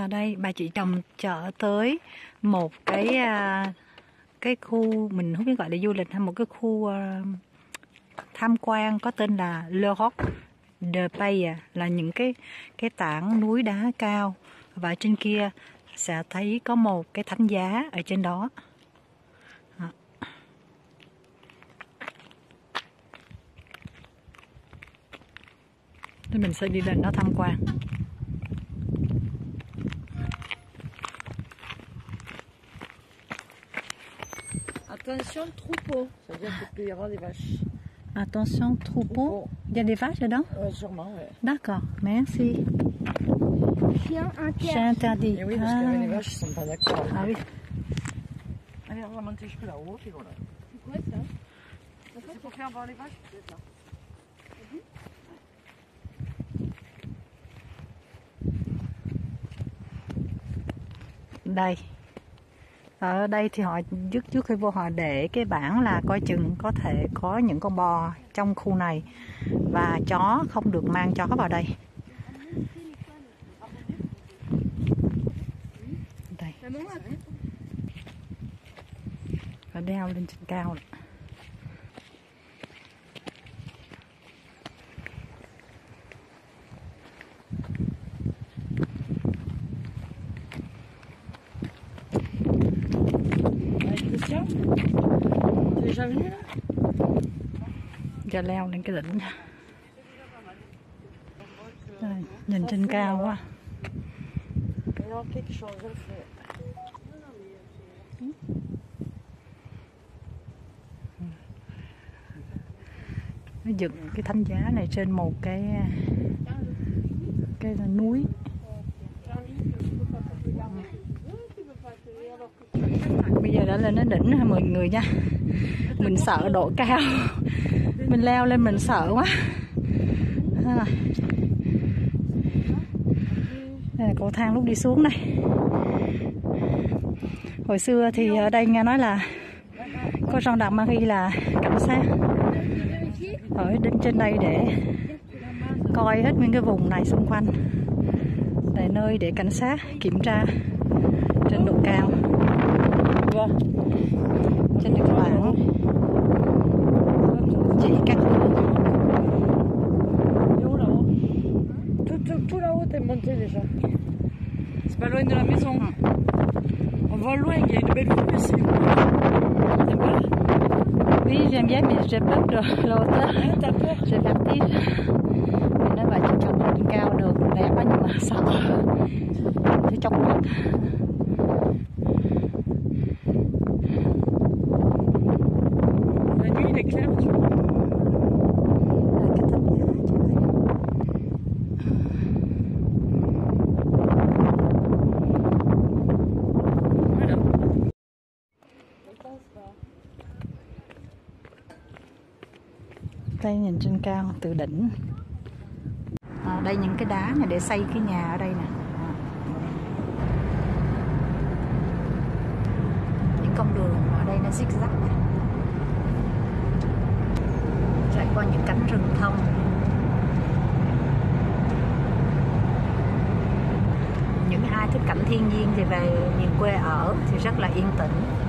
Ở đây bà chị chồng chở tới một cái khu, mình không biết gọi là du lịch hay một cái khu tham quan có tên là Le Roc de Paye, là những cái tảng núi đá cao, và trên kia sẽ thấy có một cái thánh giá ở trên đó. Nên mình sẽ đi lên đó tham quan. Attention, troupeau. Ça veut dire qu'il y aura des vaches. Attention, troupeau. Il y a des vaches dedans? Sûrement, oui. D'accord, merci. Chien interdit. Chien interdit. Et oui, parce que les vaches ne sont pas d'accord. Ah oui. Allez, on va monter jusque là-haut, puis voilà. C'est quoi ça? C'est pour faire voir les vaches, peut-être là. Đây. Ở đây thì họ trước khi vô họ để cái bảng là coi chừng có thể có những con bò trong khu này, và chó không được mang chó vào đây. Đây. Và đeo lên trên cao này. Giờ leo lên cái đỉnh. Đây, nhìn trên cao quá. Nó dựng cái thánh giá này trên một cái núi. Bây giờ đã lên đến đỉnh mọi người nha. Mình sợ độ cao. Mình leo lên mình sợ quá. Đây là cầu thang lúc đi xuống đây. Hồi xưa thì ở đây nghe nói là có gendarmerie là cảnh sát ở trên đây để coi hết những cái vùng này xung quanh. Đây nơi để cảnh sát kiểm tra trên độ cao. Trên này các bạn chỉ các Tout là-haut, t'es monté déjà. C'est pas loin de la maison. On va loin, il y a une belle vue ici. T'aimes pas? Oui, j'aime bien, mais j'ai peur de l'auteur. T'as peur? J'ai vertige. Mình nói vậy cho chồng lên cao được đẹp quá nhưng mà sợ thì chóng mặt. La nuit, il est clair, tu vois. Đây nhìn trên cao từ đỉnh. Đây những cái đá này để xây cái nhà ở đây nè. Những con đường ở đây nó zigzag nè, trải qua những cánh rừng thông. Những ai thích cảnh thiên nhiên thì về miền quê ở thì rất là yên tĩnh.